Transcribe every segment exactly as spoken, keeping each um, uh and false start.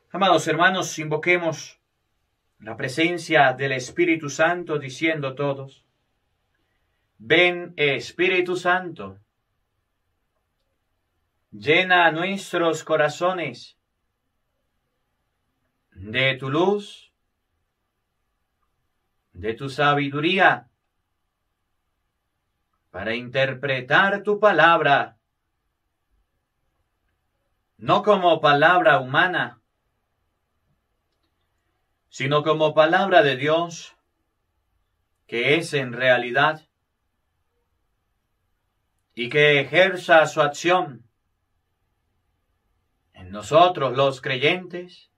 Amados hermanos, invoquemos la presencia del Espíritu Santo diciendo todos: ven, Espíritu Santo, llena nuestros corazones de tu luz, de tu sabiduría, para interpretar tu palabra, no como palabra humana, sino como palabra de Dios, que es en realidad, y que ejerza su acción en nosotros los creyentes.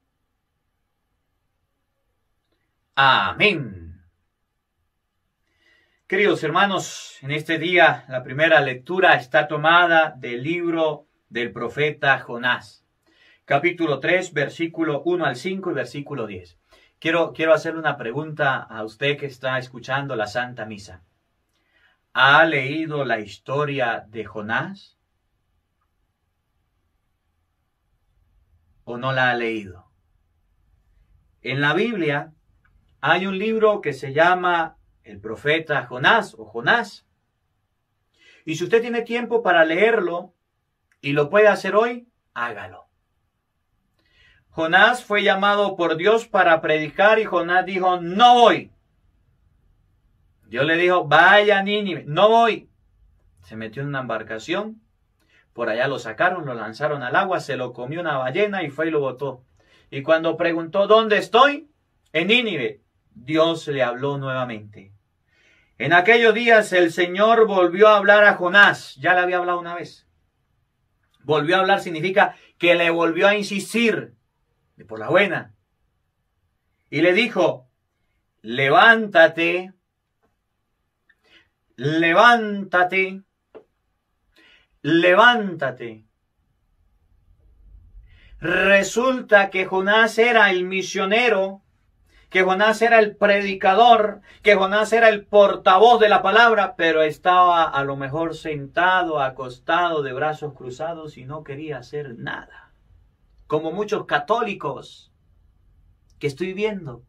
Amén. Queridos hermanos, en este día la primera lectura está tomada del libro del profeta Jonás, capítulo tres, versículo uno al cinco y versículo diez. Quiero, quiero hacerle una pregunta a usted que está escuchando la Santa Misa. ¿Ha leído la historia de Jonás? ¿O no la ha leído? En la Biblia hay un libro que se llama El profeta Jonás o Jonás. Y si usted tiene tiempo para leerlo y lo puede hacer hoy, hágalo. Jonás fue llamado por Dios para predicar y Jonás dijo: no voy. Dios le dijo: vaya a Nínive. No voy. Se metió en una embarcación. Por allá lo sacaron, lo lanzaron al agua, se lo comió una ballena y fue y lo botó. Y cuando preguntó: ¿dónde estoy? En Nínive. Dios le habló nuevamente. En aquellos días el Señor volvió a hablar a Jonás. Ya le había hablado una vez. Volvió a hablar significa que le volvió a insistir, de por la buena. Y le dijo: levántate, levántate, levántate. Resulta que Jonás era el misionero, que Jonás era el predicador, que Jonás era el portavoz de la palabra, pero estaba a lo mejor sentado, acostado, de brazos cruzados y no quería hacer nada. Como muchos católicos que estoy viendo,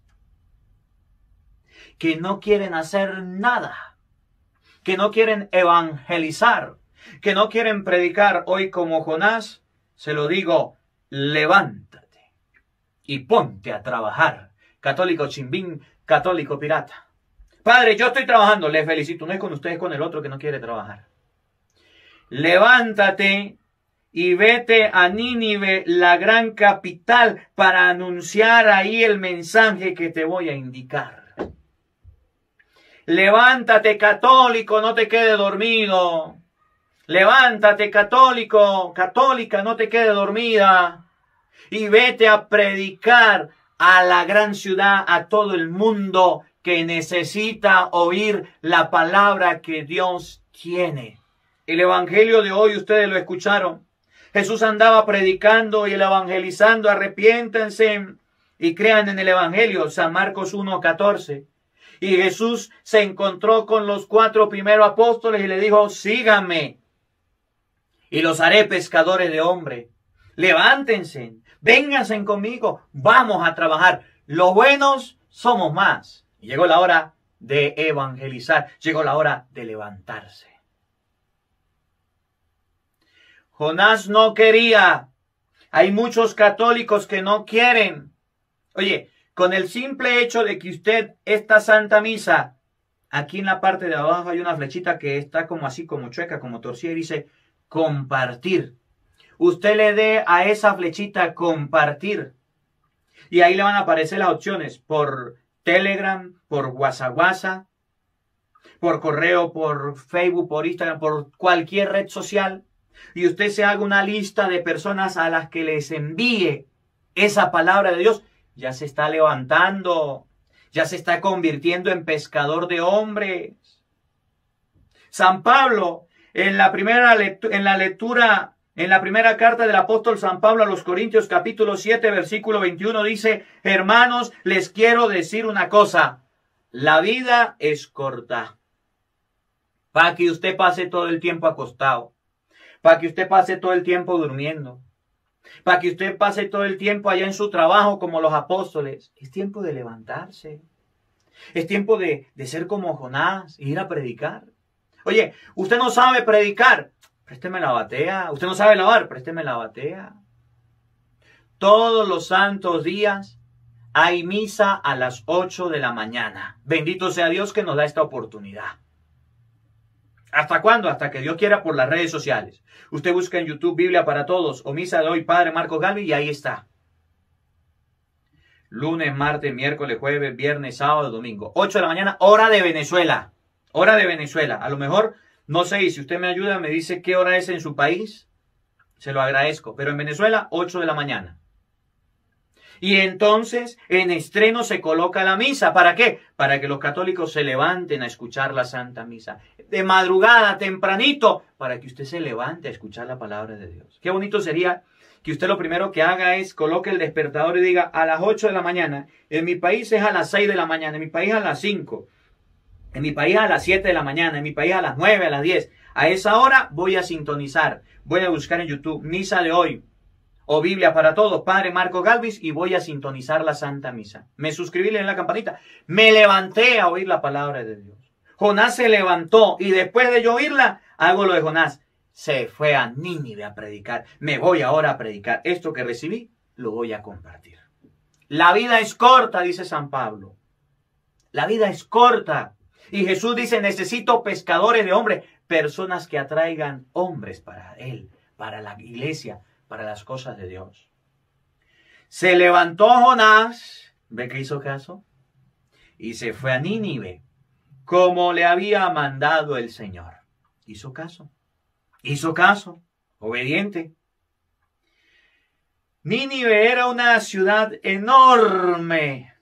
que no quieren hacer nada, que no quieren evangelizar, que no quieren predicar. Hoy, como Jonás, se lo digo: levántate y ponte a trabajar. Católico chimbín, católico pirata. Padre, yo estoy trabajando, le felicito. No es con usted, es con el otro que no quiere trabajar. Levántate y vete a Nínive, la gran capital, para anunciar ahí el mensaje que te voy a indicar. Levántate, católico, no te quedes dormido. Levántate, católico, católica, no te quedes dormida. Y vete a predicar a la gran ciudad, a todo el mundo que necesita oír la palabra que Dios tiene. El evangelio de hoy, ustedes lo escucharon. Jesús andaba predicando y evangelizando: arrepiéntanse y crean en el evangelio. San Marcos uno catorce. Y Jesús se encontró con los cuatro primeros apóstoles y le dijo: síganme y los haré pescadores de hombres. Levántense, vénganse conmigo, vamos a trabajar. Los buenos somos más. Y llegó la hora de evangelizar, llegó la hora de levantarse. Jonás no quería. Hay muchos católicos que no quieren. Oye, con el simple hecho de que usted, esta Santa Misa, aquí en la parte de abajo hay una flechita que está como así, como chueca, como torcida, y dice compartir. Usted le dé a esa flechita compartir. Y ahí le van a aparecer las opciones por Telegram, por WhatsApp, WhatsApp, por correo, por Facebook, por Instagram, por cualquier red social. Y usted se haga una lista de personas a las que les envíe esa palabra de Dios. Ya se está levantando. Ya se está convirtiendo en pescador de hombres. San Pablo, en la primera lectura, en la lectura, en la primera carta del apóstol San Pablo a los Corintios, capítulo siete, versículo veintiuno, dice: hermanos, les quiero decir una cosa. La vida es corta. Para que usted pase todo el tiempo acostado. Para que usted pase todo el tiempo durmiendo. para que usted pase todo el tiempo allá en su trabajo como los apóstoles. Es tiempo de levantarse. Es tiempo de, de ser como Jonás e ir a predicar. Oye, usted no sabe predicar, présteme la batea. Usted no sabe lavar, présteme la batea. Todos los santos días hay misa a las ocho de la mañana. Bendito sea Dios que nos da esta oportunidad. ¿Hasta cuándo? Hasta que Dios quiera, por las redes sociales. Usted busca en YouTube Biblia para Todos o Misa de Hoy Padre Marcos Galvis y ahí está. Lunes, martes, miércoles, jueves, viernes, sábado, domingo. ocho de la mañana, hora de Venezuela. Hora de Venezuela. A lo mejor, no sé, y si usted me ayuda, me dice qué hora es en su país, se lo agradezco. Pero en Venezuela, ocho de la mañana. Y entonces, en estreno se coloca la misa. ¿Para qué? Para que los católicos se levanten a escuchar la Santa Misa. De madrugada, tempranito, para que usted se levante a escuchar la palabra de Dios. Qué bonito sería que usted lo primero que haga es coloque el despertador y diga a las ocho de la mañana. En mi país es a las seis de la mañana, en mi país a las cinco. En mi país a las siete de la mañana, en mi país a las nueve, a las diez. A esa hora voy a sintonizar. Voy a buscar en YouTube Misa de Hoy o Biblia para Todos, Padre Marcos Galvis, y voy a sintonizar la Santa Misa. Me suscribí en la campanita. Me levanté a oír la palabra de Dios. Jonás se levantó y después de yo oírla, hago lo de Jonás. Se fue a Nínive a predicar. Me voy ahora a predicar. Esto que recibí, lo voy a compartir. La vida es corta, dice San Pablo. La vida es corta. Y Jesús dice, necesito pescadores de hombres, personas que atraigan hombres para Él, para la iglesia, para las cosas de Dios. Se levantó Jonás, ¿ve que hizo caso? Y se fue a Nínive, como le había mandado el Señor. Hizo caso, hizo caso, obediente. Nínive era una ciudad enorme.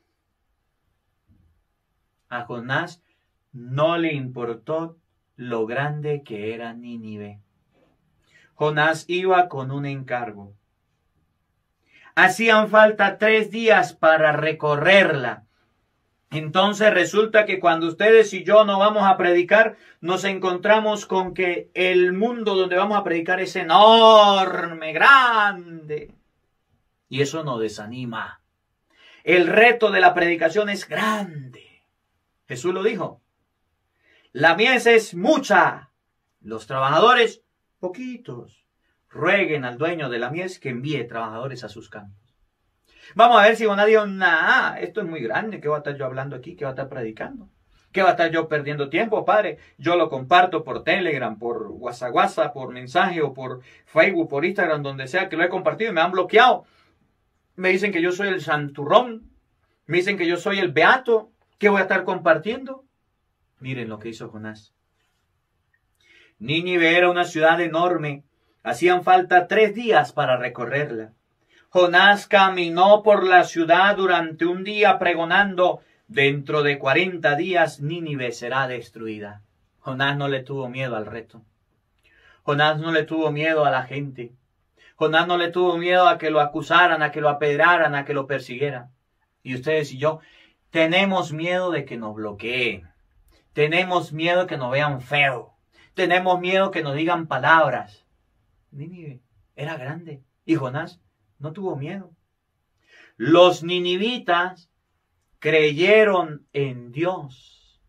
A Jonás no le importó lo grande que era Nínive. Jonás iba con un encargo. Hacían falta tres días para recorrerla. Entonces resulta que cuando ustedes y yo no vamos a predicar, nos encontramos con que el mundo donde vamos a predicar es enorme, grande. Y eso nos desanima. El reto de la predicación es grande. Jesús lo dijo. La mies es mucha, los trabajadores poquitos. Rueguen al dueño de la mies que envíe trabajadores a sus campos. Vamos a ver si Jonás dijo, nah, esto es muy grande, ¿qué va a estar yo hablando aquí? ¿Qué va a estar predicando? ¿Qué va a estar yo perdiendo tiempo, padre? Yo lo comparto por Telegram, por WhatsApp, WhatsApp, por mensaje o por Facebook, por Instagram, donde sea que lo he compartido y me han bloqueado. Me dicen que yo soy el santurrón, me dicen que yo soy el beato, ¿qué voy a estar compartiendo? Miren lo que hizo Jonás. Nínive era una ciudad enorme. Hacían falta tres días para recorrerla. Jonás caminó por la ciudad durante un día pregonando, dentro de cuarenta días Nínive será destruida. Jonás no le tuvo miedo al reto. Jonás no le tuvo miedo a la gente. Jonás no le tuvo miedo a que lo acusaran, a que lo apedraran, a que lo persiguieran. Y ustedes y yo tenemos miedo de que nos bloqueen. Tenemos miedo de que nos vean feo. Tenemos miedo que nos digan palabras. Nínive era grande y Jonás no tuvo miedo. Los ninivitas creyeron en Dios.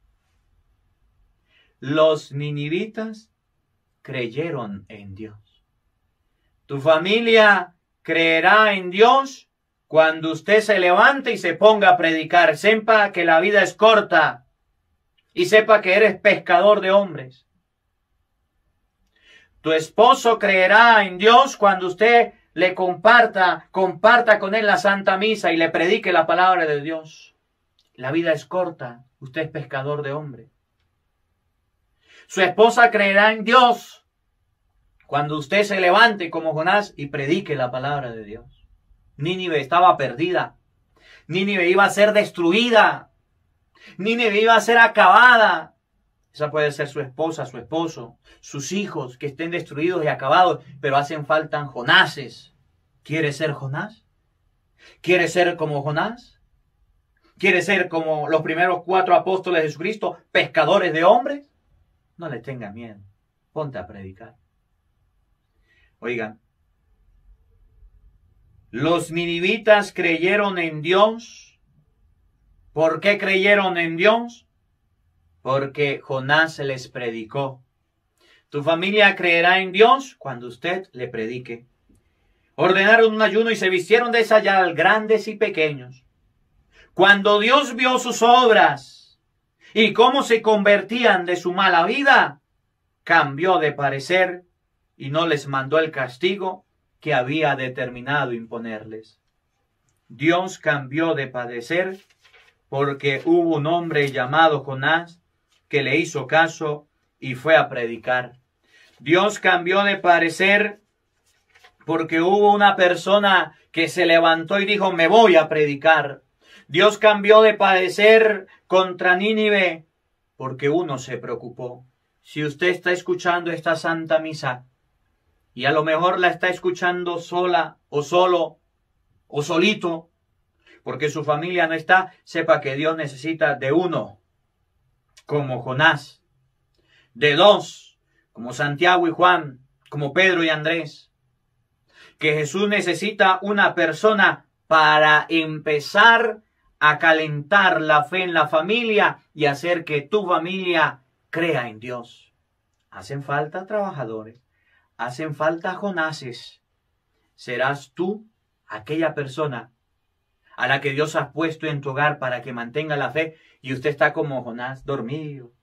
Los ninivitas creyeron en Dios. Tu familia creerá en Dios cuando usted se levante y se ponga a predicar. Sepa que la vida es corta y sepa que eres pescador de hombres. Tu esposo creerá en Dios cuando usted le comparta, comparta con él la Santa Misa y le predique la palabra de Dios. La vida es corta, usted es pescador de hombres. Su esposa creerá en Dios cuando usted se levante como Jonás y predique la palabra de Dios. Nínive estaba perdida. Nínive iba a ser destruida. Nínive iba a ser acabada. Esa puede ser su esposa, su esposo, sus hijos que estén destruidos y acabados, pero hacen falta Jonases. ¿Quiere ser Jonás? ¿Quiere ser como Jonás? ¿Quiere ser como los primeros cuatro apóstoles de Jesucristo, pescadores de hombres? No le tenga miedo. Ponte a predicar. Oigan, Los ninivitas creyeron en Dios. ¿Por qué creyeron en Dios? Porque Jonás les predicó. Tu familia creerá en Dios cuando usted le predique. Ordenaron un ayuno y se vistieron de sayal, grandes y pequeños. Cuando Dios vio sus obras y cómo se convertían de su mala vida, cambió de parecer y no les mandó el castigo que había determinado imponerles. Dios cambió de padecer porque hubo un hombre llamado Jonás que le hizo caso y fue a predicar. Dios cambió de parecer porque hubo una persona que se levantó y dijo, me voy a predicar. Dios cambió de padecer contra Nínive porque uno se preocupó. Si usted está escuchando esta Santa Misa y a lo mejor la está escuchando sola o solo o solito porque su familia no está, sepa que Dios necesita de uno, como Jonás, de dos, como Santiago y Juan, como Pedro y Andrés, que Jesús necesita una persona para empezar a calentar la fe en la familia y hacer que tu familia crea en Dios. Hacen falta trabajadores, hacen falta Jonases. Serás tú aquella persona a la que Dios ha puesto en tu hogar para que mantenga la fe y usted está como Jonás, dormido,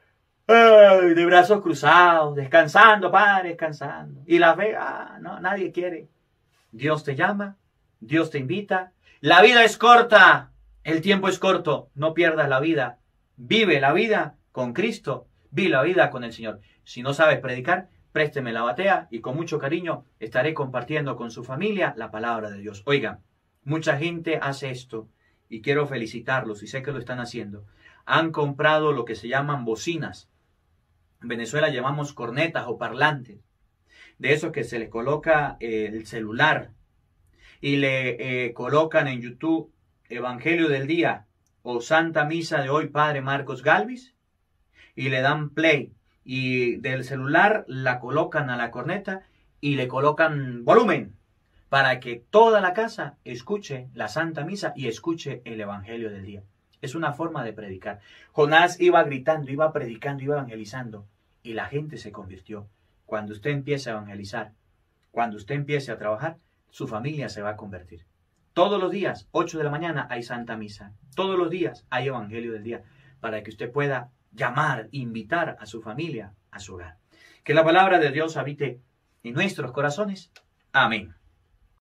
ay, de brazos cruzados, descansando, padre, descansando. Y la fe, ah, no, nadie quiere. Dios te llama, Dios te invita. La vida es corta, el tiempo es corto, no pierdas la vida. Vive la vida con Cristo, vive la vida con el Señor. Si no sabes predicar, présteme la batea y con mucho cariño estaré compartiendo con su familia la palabra de Dios. Oigan, mucha gente hace esto y quiero felicitarlos y sé que lo están haciendo. Han comprado lo que se llaman bocinas. En Venezuela llamamos cornetas o parlantes. De esos que se les coloca eh, el celular y le eh, colocan en YouTube Evangelio del Día o Santa Misa de hoy, Padre Marcos Galvis, y le dan play y del celular la colocan a la corneta y le colocan volumen para que toda la casa escuche la Santa Misa y escuche el Evangelio del Día. Es una forma de predicar. Jonás iba gritando, iba predicando, iba evangelizando y la gente se convirtió. Cuando usted empiece a evangelizar, cuando usted empiece a trabajar, su familia se va a convertir. Todos los días, ocho de la mañana, hay Santa Misa. Todos los días hay Evangelio del Día para que usted pueda llamar, invitar a su familia a su hogar. Que la palabra de Dios habite en nuestros corazones. Amén.